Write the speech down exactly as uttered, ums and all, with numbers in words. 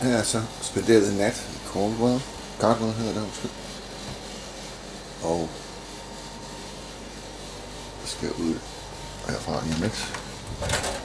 Her er så spenderet nat i Caldwell. Caldwell hedder det, undskyld. Og jeg skal ud herfra lige lidt.